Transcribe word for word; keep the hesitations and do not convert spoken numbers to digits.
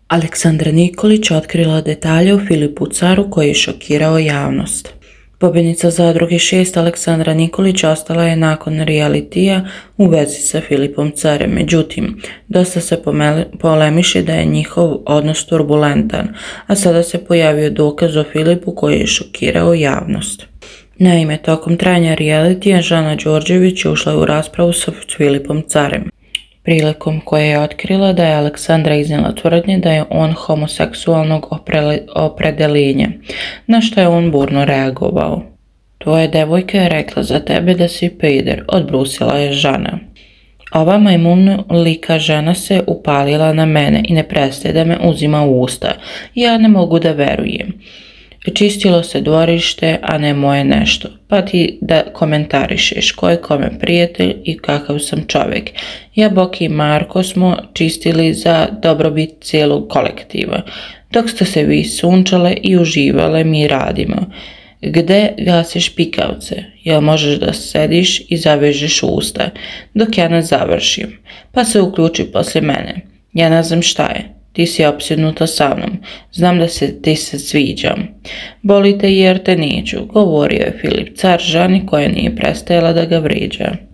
Aleksandra Nikolić otkrila detalje o Filipu Caru koji je šokirao javnost. Pobjednica Zadruge šest Aleksandra Nikolić ostala je nakon realitija u vezi sa Filipom Carem. Međutim, dosta se polemiše da je njihov odnos turbulentan, a sada se pojavio dokaz o Filipu koji je šokirao javnost. Naime, tokom trajanja realitija Žana Đorđević ušla je u raspravu sa Filipom Carem, prilikom koje je otkrila da je Aleksandra iznijela tvrdnje da je on homoseksualnog opredeljenja, na što je on burno reagovao. Tvoja devojka je rekla za tebe da si peder, odbrusila je Žana. Ova majmunolika žena se upalila na mene i ne prestaje da me uzima u usta. Ja ne mogu da verujem. Čistilo se dvorište, a ne moje nešto. Pa ti da komentarišeš ko je kome prijatelj i kakav sam čovjek. Ja, Boki i Marko smo čistili za dobrobit cijelog kolektiva. Dok ste se vi sunčale i uživale, mi radimo. Gde gasiš pikavce? Jel možeš da sediš i zavežeš usta dok ja ne završim? Pa se uključi poslije mene. Ja ne znam šta je. Ti si opsjednuta sa mnom. Znam da se ti se sviđam. Boli te jer te neću, govorio je Filip Car Žani koja nije prestajala da ga vrijeđa.